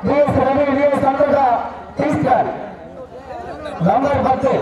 VS Ravi, VS Andaka, Tiskan. Number 10.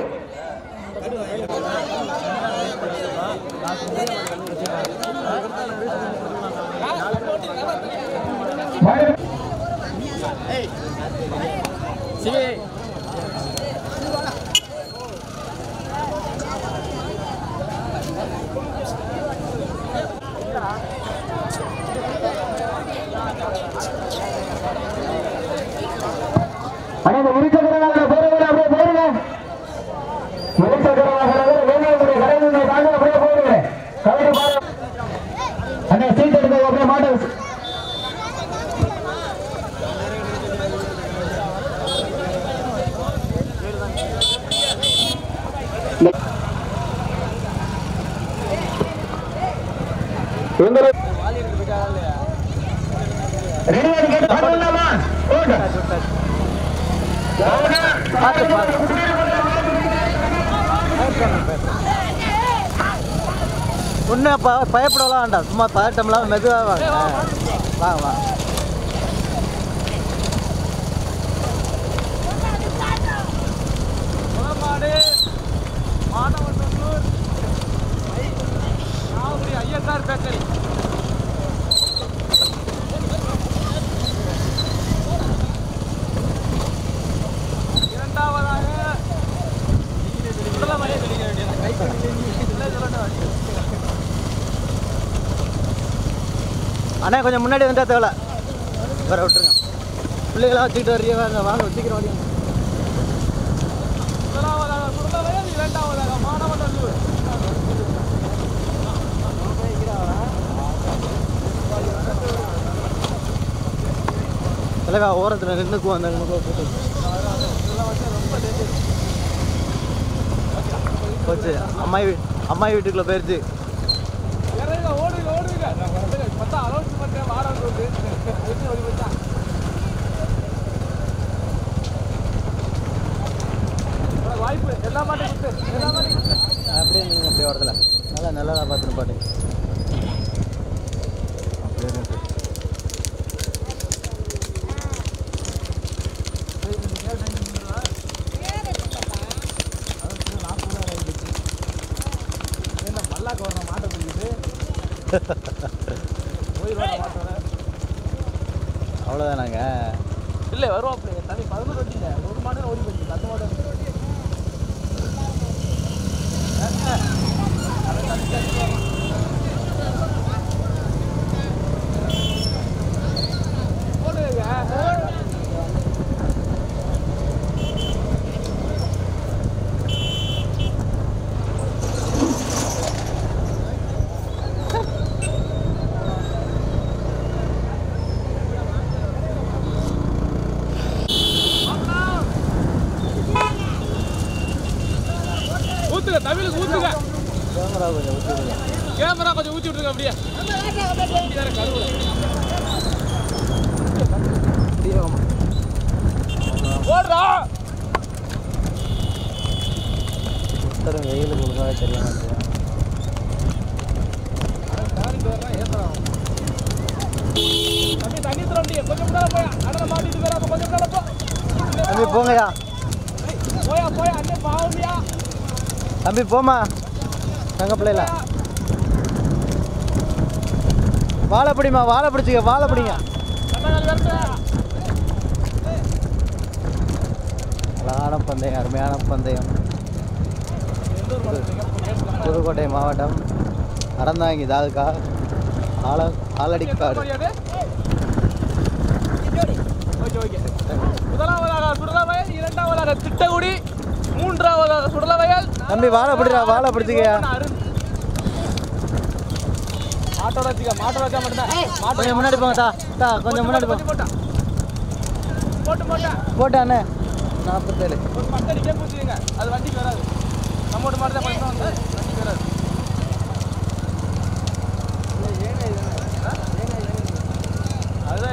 அனைத்து உரிச்சகரமாக போறவங்க அப்படியே போடுங்க. உரிச்சகரமாக வேலையுடைய கடைகளை தாங்க அப்படியே போடுங்க. கவலை பாரு. அண்ணே சீட் எடுக்க அப்படியே மாட்டு. ரெடியா கேட்டு பண்ணலாமா? ஓடு. ஒன்றும் பயப்படலாம் வேண்டாம், சும்மா பதட்டம்லாம் மெதுவாக வாங்க. வாங்க வாங்க. ஐஎஸ்ஆர் பேக்கரி அண்ணா கொஞ்சம் முன்னாடி வந்துட்டா தேவை வேற விட்டுருங்க. பிள்ளைகளாம் வச்சுக்கிட்டு வர்றீங்க, வாங்க வச்சுக்கிறோம். வரையும் தலைவா ஓரத்தில் நின்றுக்குவோம். அந்த போச்சு, அம்மாயி வீட்டுக்குள்ளே போயிடுச்சு. வாய்ப்பு எல்லா மாட்டும் அப்படியே நீங்கள் அப்படி ஓரத்தில் நல்லா பார்த்துன்னு பாட்டு மல்லாக்கு வர மாட்டை முடியுது. அவ்வளோதானாங்க. இல்லை வருவோம். அப்படி தனி 11 வண்டிங்க, ஒரு மாடு ஓடி போச்சு. 10 மாடு தமிழுக்கு ஊத்துங்க. கேமரா கொஞ்சம் ஊத்தி விட்டுருங்க. அப்படியே ஓடுறா. வெயிலுக்கு ஒழுங்காக தெரிய மாட்டேன். தண்ணி தர முடியும். கொஞ்சம் முன்னால போயா அண்ணனை மாட்டிட்டு போயிடாம கொஞ்சம் முன்னால போ. தம்பி போங்கயா. போயா அண்ணே பாவமியா. தம்பி போமா. தங்க பிள்ளைல வாழை பிடிமா, வாழை பிடிச்சிக்க, வாழை பிடிங்க. அழகான பந்தயம், அருமையான பந்தயம். புதுக்கோட்டை மாவட்டம் அறந்தாங்கி தாலுகா ஆலடிக்காடு. முதலாவதாக சுடலவயல், இரண்டாவதாக திட்டக்குடி, மூன்றாவதாக சுடலவயல். தம்பி வாழை பிடிடா, வாழை பிடிச்சிக்கயா. மாட்டோட வச்சுக்க, மாட்டோட வச்சா மட்டும்தான். கொஞ்சம் முன்னாடி போங்க தா, கொஞ்சம் முன்னாடி போங்க. போட்டு அண்ணே 47 ஒரு பத்தடிக்கே பூச்சிங்க. அது வண்டிக்கு வராது. நம்மோட மாதிரி தான் பண்ணுறோம். வண்டிக்கு வராது. அதுதான்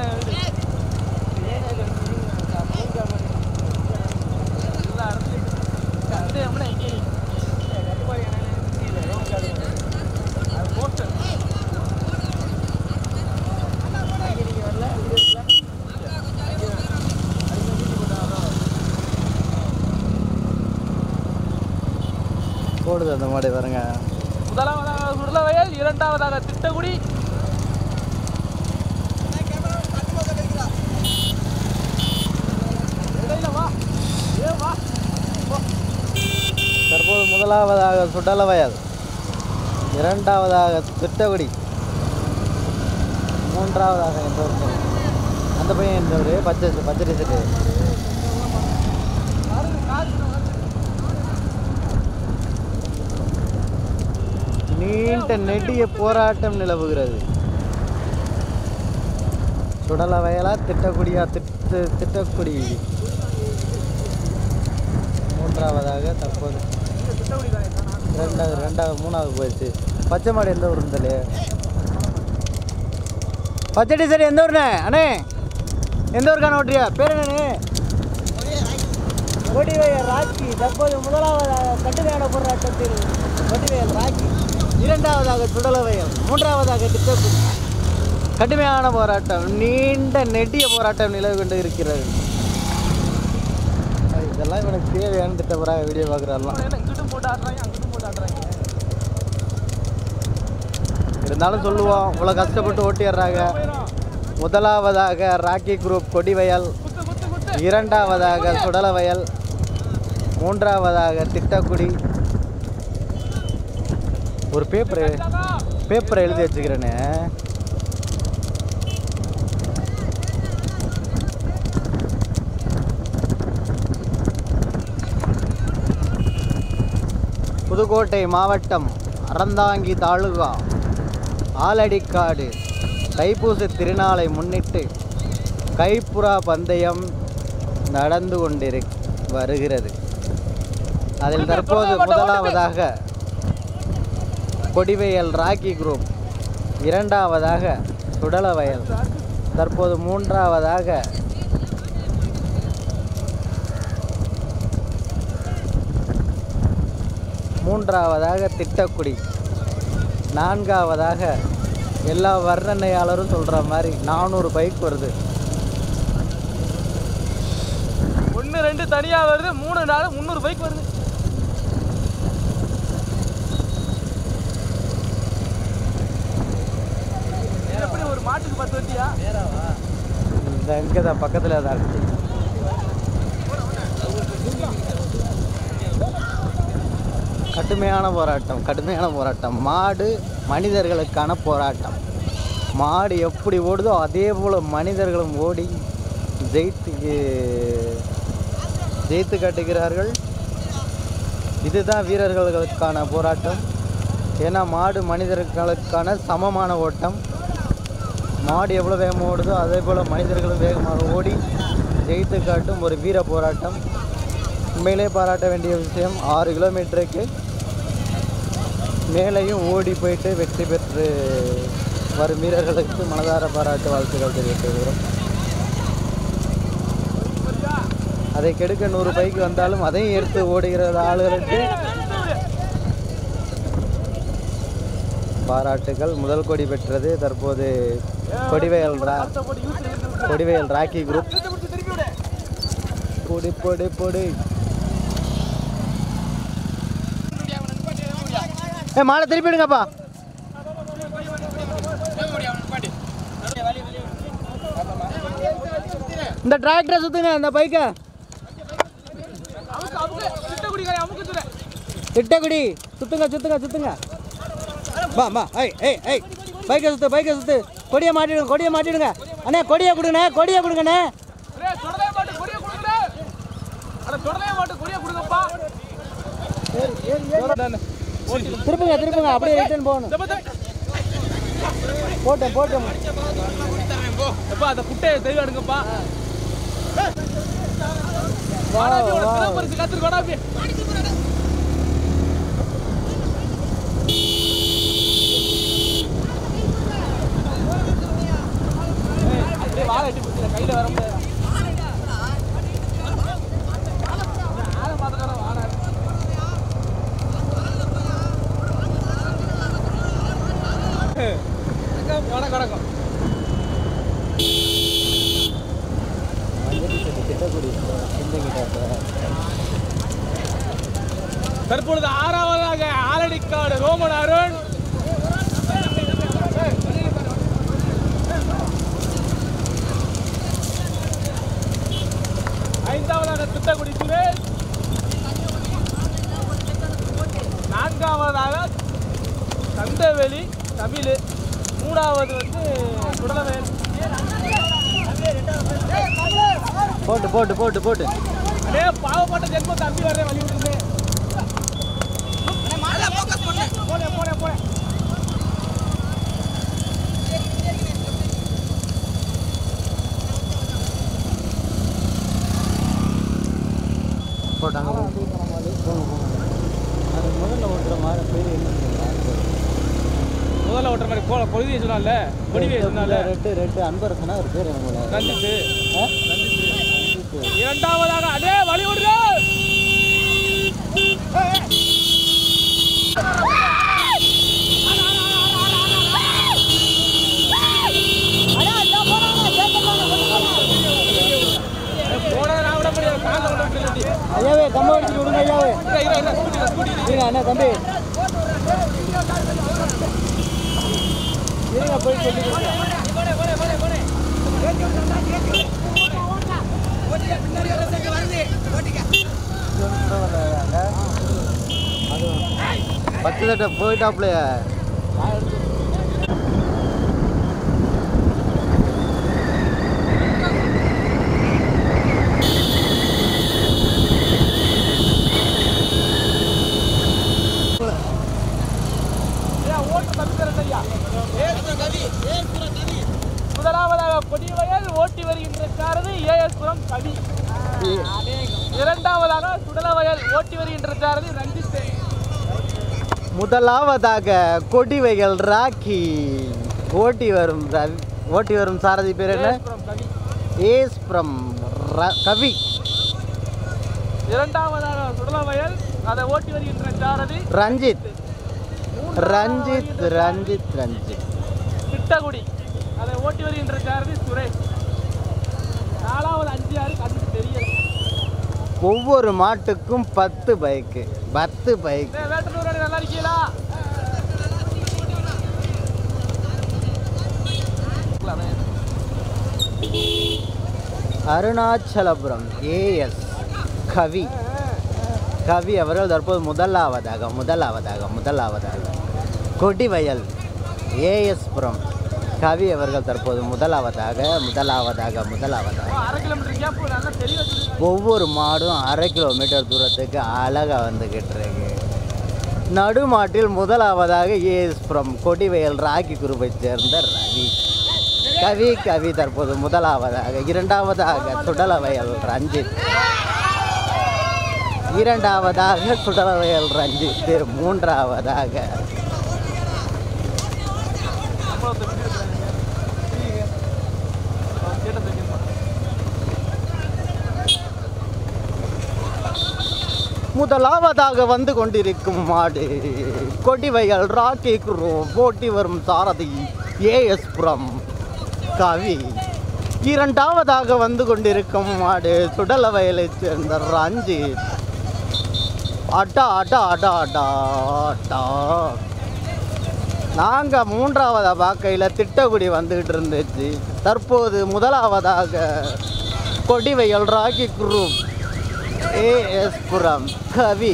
ஓடுது அந்த மாடு பாருங்க. முதலாவதாக சுடலவயல், இரண்டாவதாக திட்டக்குடி, தற்போது முதலாவதாக சுடலவயல், இரண்டாவதாக திட்டக்குடி, மூன்றாவதாக அந்த பையன் என்றவர் பச்சை டிஷர்ட்டு. நீண்ட நெடிய போராட்டம் நிலவுகிறது. சுடலவயலா திட்டக்குடியா? திட்டக்குடி மூன்றாவதாக தற்போது மூணாவது போயிடுச்சு. பச்சை மாடு எந்த ஊர் இருந்தாலே? பச்சை டிஷர்ட் எந்த ஊர்ண்ணே? அண்ணே எந்த ஊருக்கான ஓட்டுறியா? பேர் என்னண்ணே? கொடிவயல் ராக்கி. தற்போது முதலாவதாக கட்டுமையான போராட்டத்தில் கொடிவயல் ராக்கி, இரண்டாவதாக சுடலவயல், மூன்றாவதாக திட்டக்குடி. கடுமையான போராட்டம், நீண்ட நெடிய போராட்டம் நிலவு கொண்டு இருக்கிறது. இதெல்லாம் எனக்கு தேவையான திட்டப்பராக வீடியோ பார்க்குறாருலாம். இருந்தாலும் சொல்லுவோம், இவ்வளோ கஷ்டப்பட்டு ஓட்டிடுறாங்க. முதலாவதாக ராக்கி குரூப் கொடிவயல், இரண்டாவதாக சுடலவயல், மூன்றாவதாக திட்டக்குடி. ஒரு பேப்பரை எழுதி வச்சுக்கிறேன்னு. புதுக்கோட்டை மாவட்டம் அறந்தாங்கி தாலுகா ஆலடிக்காடு தைப்பூச திருநாளை முன்னிட்டு கைப்புறா பந்தயம் நடந்து வருகிறது. அதில் தற்போது முதலாவதாக கொடிவயல் ராக்கி குரூப், இரண்டாவதாக சுடலவயல், தற்போது மூன்றாவதாக திட்டக்குடி, நான்காவதாக எல்லா வர்ணனையாளரும் சொல்கிற மாதிரி 400 பைக் வருது. 1 2 தனியாக வருது, 3 4 300 பைக் வருது. எப்படி ஒரு மாட்டுக்கு 10 வண்டியா? இந்த இங்கே தான் பக்கத்தில் தான் இருக்கு. கடுமையான போராட்டம். மாடு மனிதர்களுக்கான போராட்டம். மாடு எப்படி ஓடுதோ அதே போல் மனிதர்களும் ஓடி ஜெயித்து காட்டுகிறார்கள். இதுதான் வீரர்களுக்கான போராட்டம். ஏன்னா மாடு மனிதர்களுக்கான சமமான ஓட்டம். மாடு எவ்வளோ வேகமாக ஓடுதோ அதே போல் மனிதர்களும் வேகமாக ஓடி ஜெயித்து காட்டும் ஒரு வீர போராட்டம். உண்மையிலே பாராட்ட வேண்டிய விஷயம். 6 கிலோமீட்டருக்கு மேலேயும் ஓடி போயிட்டு வெற்றி பெற்று வரும் வீரர்களுக்கு மனதார பாராட்டு வாழ்த்துக்கள் தெரிவித்துக்கிறோம். அதை கெடுக்க 100 பைக்கு வந்தாலும் அதையும் எடுத்து ஓடுகிற ஆளுகளுக்கு பாராட்டுகள். முதல் கொடி பெற்றது தற்போது கொடிவயல் ராக்கி குரூப். பொடி மாலை திருப்பிடுங்கப்பா. இந்த டிராக்டரை சுத்துங்க, இந்த பைக்கை. திட்டக்குடி சுத்துங்க. வா பைக்கை சுத்து. கொடியை மாட்டிடுங்க. அண்ணே கொடியை கொடுங்கண்ணே. திருப்புங்க அப்படியே ரிட்டர்ன் போகணும். போட்டேன் அந்த குட்டையை தெரியாடுங்கப்பா. கத்துருக்கோடா வாழை கையில வர முடியாது. கடக்கும் தற்பொழுது ஆறாவதாக ஆலடிக்காடு ரோமன் அருண், ஐந்தாவதாக திட்டக்குடி சுரேஷ், நான்காவதாக கந்தவெளி தமிழ், மூணாவது வந்து சுடலவேல். போட்டு போட்டு போட்டு போட்டு அதே பாவப்பட்ட ஜென்மத்தை அம்பி வர வழி விட்டுருது. போனே போனே போனே போட்டாங்க. அது முதல்ல ஓட்டுற மாதிரி பேர் என்ன? முதல்ல ஓட்டுற மாதிரி பொழுதியை சொன்னால பொடிவியை சொன்னால ரெட்டு அன்பரசனா ஒரு பேர் என்ன? ரஞ்சித்து. இரண்டாவதாக அதே வழி விடுது. ஐயாவே கம்ப அடிச்சுட்டு விடுங்க ஐயாவே. அண்ணா தம்பி இருங்க போய் சொல்லி பத்து தட்டை போயிட்டாப்லையா? முதலாவதாக கொடிவயல் ஓட்டி வருகின்ற சாரதி ஏஎஸ்புரம் கவி. இரண்டாவதாக சுடலவயல் ஓட்டி வருகின்ற சாரதி ரஞ்சித். முதலாவதாக கொடிவைகள் ராக்கி ஓட்டி வரும் சாரதி பேர் என்ன? ஏஸ்புரம் கவி. இரண்டாவதாக சுடலவயல் அதை ஓட்டி வருகின்ற சாரதி ரஞ்சித் ரஞ்சித் ரஞ்சித் ரஞ்சித். திட்டகுடி அதை ஓட்டி வருகின்ற சாரதி சுரேஷ். நாலாவது 5 6 கண்ணுக்கு தெரியல. ஒவ்வொரு மாட்டுக்கும் 10 பைக்கு. 10 பைக். வேட்டனூர் நல்லா இருக்கீங்களா? அருணாச்சலபுரம் ஏஎஸ் கவி அவர்கள் தற்போது முதலாவதாக கொடிவயல் ஏஎஸ்புரம் கவி அவர்கள் தற்போது முதலாவதாக. 1/2 கிலோமீட்டர் கேப் நல்லா தெரிய வச்சிருக்காங்க. ஒவ்வொரு மாடும் 1/2 கிலோமீட்டர் தூரத்துக்கு அழகாக வந்துக்கிட்டு இருக்கு. நடுமாட்டில் முதலாவதாக ஏஎஸ்புரம் கொடிவயல் ராக்கி குரூப்பை சேர்ந்த கவி தற்போது முதலாவதாக. இரண்டாவதாக சுடலவயல் ரஞ்சித். மூன்றாவதாக முதலாவதாக வந்து கொண்டிருக்கும் மாடு கொடிவயல் ராக்கி குரூப் போட்டி வரும் சாரதி ஏஎஸ்புரம் கவி. இரண்டாவதாக வந்து கொண்டிருக்கும் மாடு சுடலவயலை சேர்ந்த ரஞ்சித். அட்டா அட்டா அட்டா அட்டா அட்டா. நாங்கள் மூன்றாவதாக பார்க்கையில் திட்டக்குடி வந்துக்கிட்டு இருந்துச்சு. தற்போது முதலாவதாக கொடிவயல் ராக்கி குரூப் ஏஎஸ்புரம் கவி.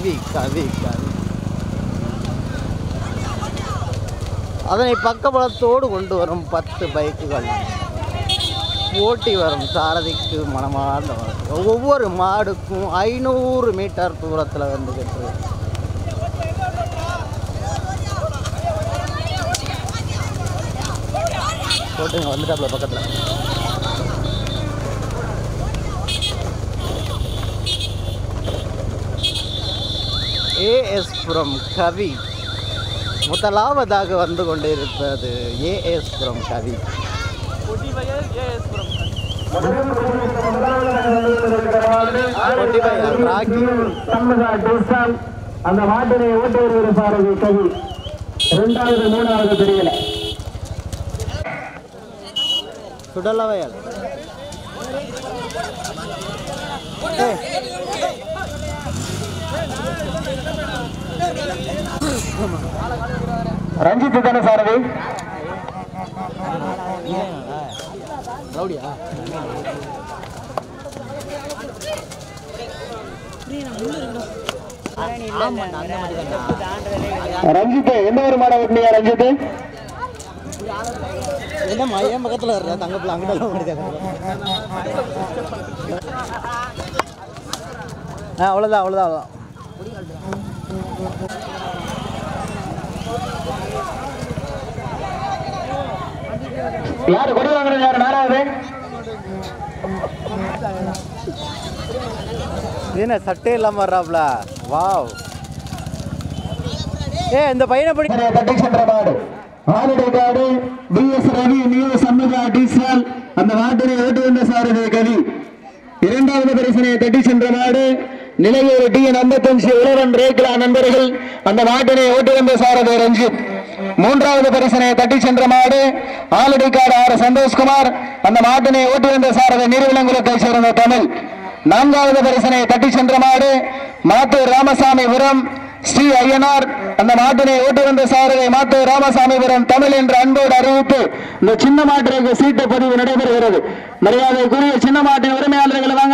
அதனை பக்கபலத்தோடு கொண்டு வரும் 10 பைக்குகள் ஓட்டி வரும் சாரதிக்கு மனமார்ந்த ஒவ்வொரு மாடுக்கும் 500 மீட்டர் தூரத்தில் வந்துக்கிட்டு போட்டுங்க. வந்துட்டாப்புல பக்கத்தில். ஏஎஸ்புரம் கவி முதலாவதாக வந்து கொண்டிருப்பது ஏஎஸ்புரம் கவி. கொடிவயல் ஏஎஸ்புரம் அந்த மாட்டினை ஓட்டி வருகிற சாரதி கவி. 2வது 3வது தெரியல. சுடலவயல் ரஞ்சித் தானே சாரதி? ரஞ்சித் எந்த ஒரு மாட ஓட்டுனியா ரஞ்சித்? என்ன என் பக்கத்தில் வர்ற தங்கப்பில் அங்கிட்ட அவ்வளோதான் அவ்வளோதான். யாரு கொடி வாங்குறது? யாரு நாலாவது? என்ன சட்டே இல்லாமல் வர்றாப்ல? வாவ். இந்த பையனை படி தட்டி சென்ற மாடு ஆளுடைய காடு BS Ravi new Shanmuga diesel அந்த மாட்டினை ஓட்டு வந்த சாரதி கவி. இரண்டாவது பரிசனை தட்டி சென்ற மாடு நிலையூர் TN 55 உழவன் ரேக்லா நண்பர்கள் அந்த மாட்டினை ஓட்டு வந்த சாரதி ரஞ்சித். மூன்றாவது பரிசனை தட்டி சென்ற மாடு ஆளுடைய காடு ஆர் சந்தோஷ்குமார் அந்த மாட்டினை ஓட்டு வந்த சாரதி நீர்விலங்குளத்தை சேர்ந்த தமிழ். நான்காவது பரிசனை தட்டி சென்ற மாடு மாத்தூர் ராமசாமிபுரம் ஸ்ரீ ஐயனார் அந்த மாட்டினை ஓட்டு வந்த சாரதி மாத்தூர் ராமசாமிபுரம் தமிழ் என்ற அன்போடு அறிவித்து இந்த சின்ன மாட்டிற்கு சீட்டு பதிவு நடைபெறுகிறது. மரியாதைக்குரிய சின்ன மாட்டின் உரிமையாளர்களை வாங்க.